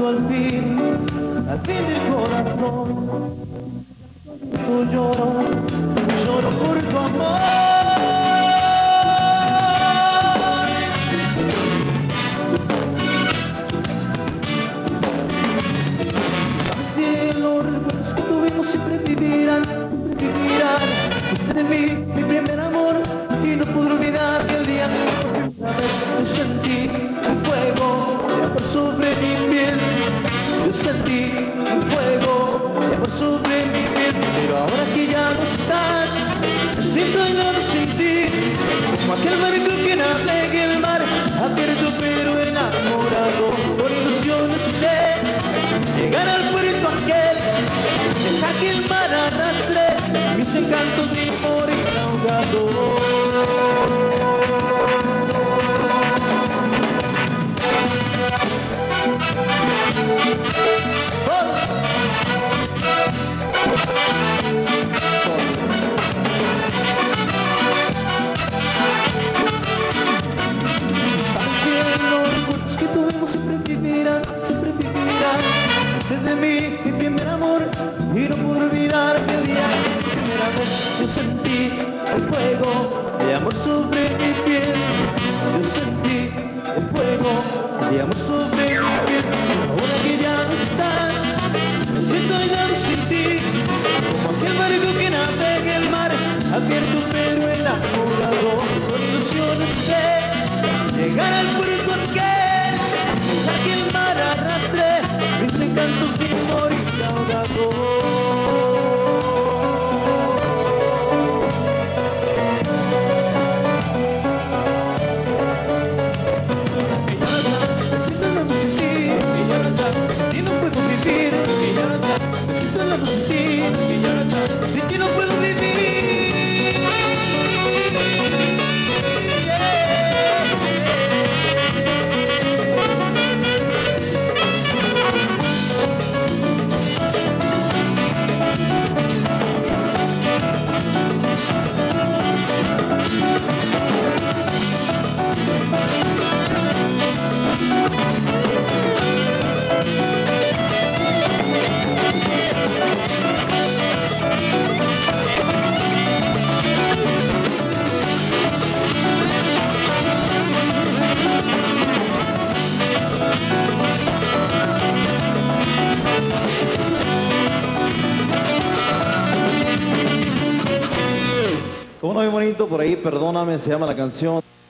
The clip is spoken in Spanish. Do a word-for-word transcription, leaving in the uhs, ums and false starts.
al fin, al fin del corazón. Yo lloro, lloro por tu amor. Los recuerdos que tuvimos siempre vivirán, siempre vivirán. Fuiste de mí, mi primer amor, y no puedo olvidar que el día que por primera vez yo sentí un fuego de amor sobre mi piel. Yo sentí un fuego de amor sobre mi piel, pero ahora que ya no estás, me siento helado sin ti, como aquel barco que navega el mar, abierto pero enamorado, con ilusiones sé llegar al puerto aquel, deja que el mar arrastre mis encantos de morir ahogado. De mí, mi primer amor, y no puedo olvidar que el día por primera vez yo sentí el fuego de amor sobre mi piel. Yo sentí el fuego de amor sobre mi piel. Ahora que ya no estás, me siento ya sin ti, como aquel barco que navega el mar, abierto pero enamorado, con ilusiones de llegar al puerto aquel, dejar que el mar arrastre mis encantos de morir ahogado. Que ya no está, necesito el amor sin ti. Que ya no está, sin ti no puedo vivir. Que ya no está, necesito el amor sin ti. Que ya no está, sin ti no puedo vivir. Como no, muy bonito por ahí, perdóname, se llama la canción.